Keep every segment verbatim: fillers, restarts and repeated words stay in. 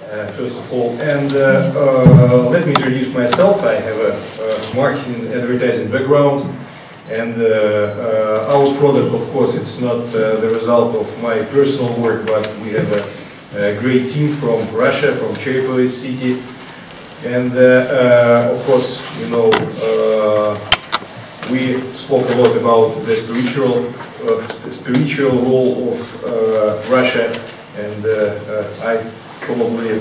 uh, first of all. And uh, uh, let me introduce myself. I have a, a marketing and advertising background. And uh, uh, our product, of course, it's not uh, the result of my personal work, but we have a, a great team from Russia, from Chernihiv city. And uh, uh, of course, you know, uh, we spoke a lot about the spiritual, uh, spiritual role of uh, Russia, and uh, uh, I probably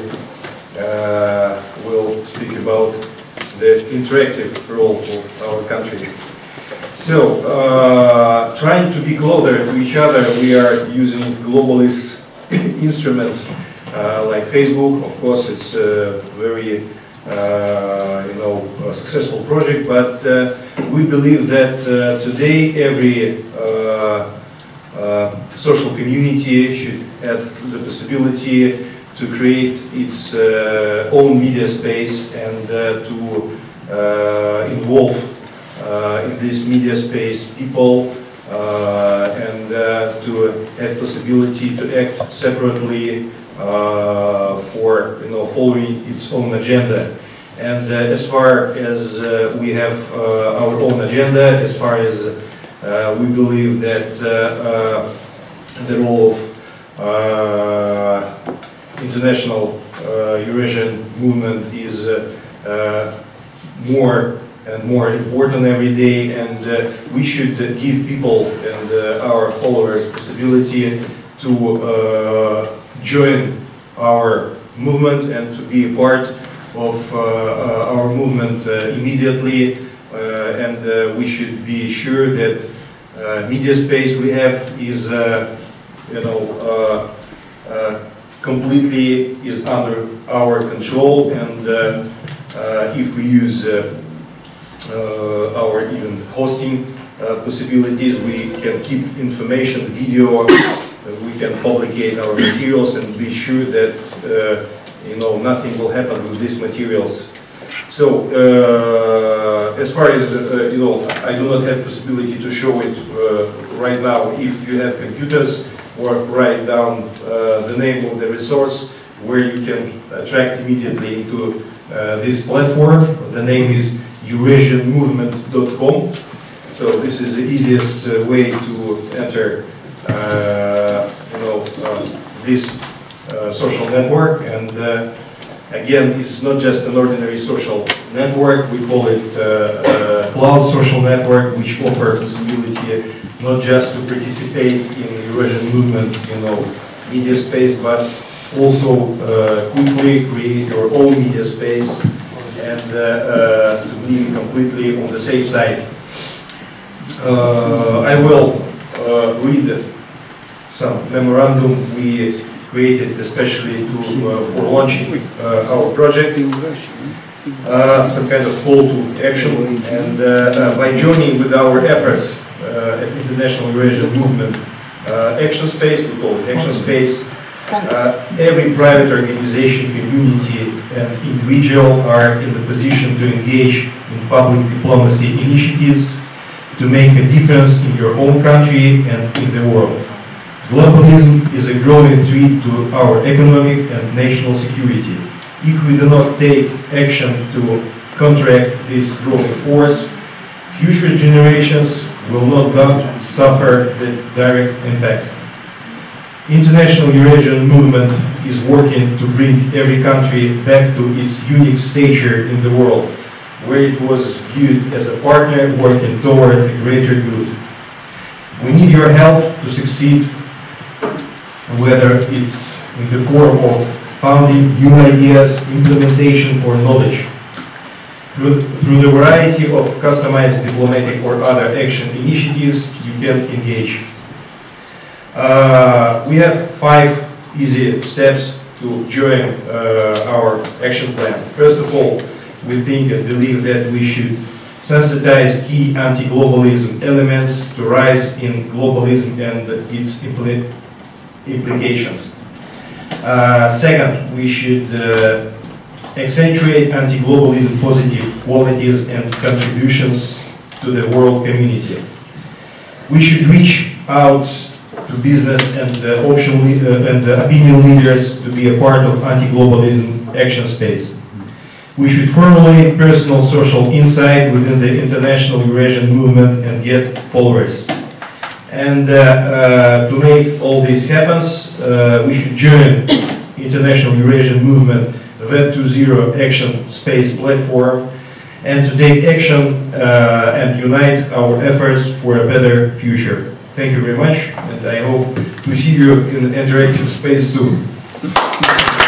uh, will speak about the interactive role of our country. So, uh, trying to be closer to each other, we are using globalist instruments uh, like Facebook. Of course, it's a very, uh, you know, a successful project, but uh, we believe that uh, today every uh, uh, social community should have the possibility to create its uh, own media space and uh, to uh, involve Uh, in this media space people uh, and uh, to have possibility to act separately uh, for, you know, following its own agenda. And uh, as far as uh, we have uh, our own agenda, as far as uh, we believe that uh, uh, the role of uh, international uh, Eurasian movement is uh, uh, more and more important every day, and uh, we should uh, give people and uh, our followers possibility to uh, join our movement and to be a part of uh, uh, our movement uh, immediately, uh, and uh, we should be sure that uh, media space we have is uh, you know uh, uh, completely is under our control, and uh, uh, if we use uh, Uh, our even hosting uh, possibilities, we can keep information, video, uh, we can publicate our materials and be sure that uh, you know nothing will happen with these materials. So uh, as far as uh, you know, I do not have possibility to show it uh, right now. If you have computers, or write down uh, the name of the resource where you can attract immediately into uh, this platform. The name is Eurasian movement dot com. So this is the easiest uh, way to enter, uh, you know, uh, this uh, social network. And uh, again, it's not just an ordinary social network. We call it uh, uh, cloud social network, which offers possibility not just to participate in Eurasian movement, you know, media space, but also uh, quickly create your own media space and uh, uh, to be completely on the safe side. Uh, I will uh, read some memorandum we created especially to, uh, for launching uh, our project, uh, some kind of call to action, and uh, uh, by joining with our efforts uh, at International Eurasian Movement uh, Action Space, we call it Action Space, Uh, every private organization, community, and individual are in the position to engage in public diplomacy initiatives to make a difference in your own country and in the world. Globalism is a growing threat to our economic and national security. If we do not take action to counteract this growing force, future generations will not suffer the direct impact. International Eurasian movement is working to bring every country back to its unique stature in the world, where it was viewed as a partner working toward a greater good. We need your help to succeed, whether it's in the form of founding new ideas, implementation, or knowledge. Through, through the variety of customized diplomatic or other action initiatives you can engage. Uh, we have five easy steps to join uh, our action plan. First of all, we think and believe that we should sensitize key anti-globalism elements to rise in globalism and its impl implications. Uh, second, we should uh, accentuate anti-globalism positive qualities and contributions to the world community. We should reach out to to business and uh, option uh, and uh, opinion leaders to be a part of anti-globalism action space. We should formulate personal social insight within the international Eurasian movement and get followers. And uh, uh, to make all this happen, uh, we should join International Eurasian Movement Web two point zero Action Space platform and to take action uh, and unite our efforts for a better future. Thank you very much, and I hope to see you in interactive space soon.